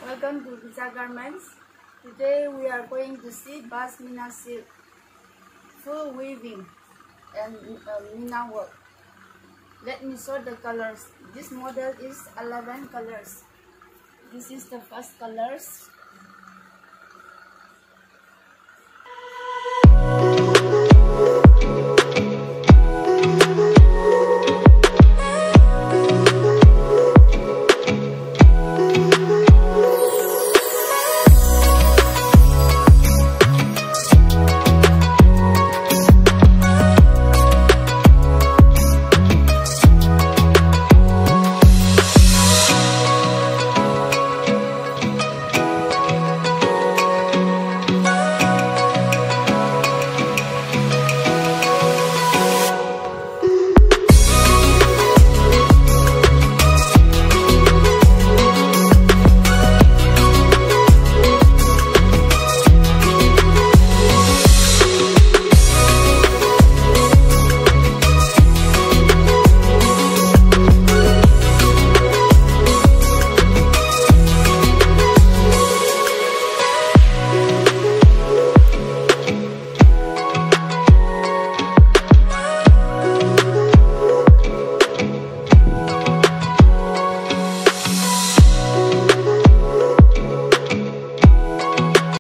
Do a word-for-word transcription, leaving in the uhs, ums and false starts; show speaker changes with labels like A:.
A: Welcome to Pooja Garments. Today we are going to see Pashmina Silk, full weaving and uh, Mina work. Let me show the colors. This model is eleven colors. This is the first colors.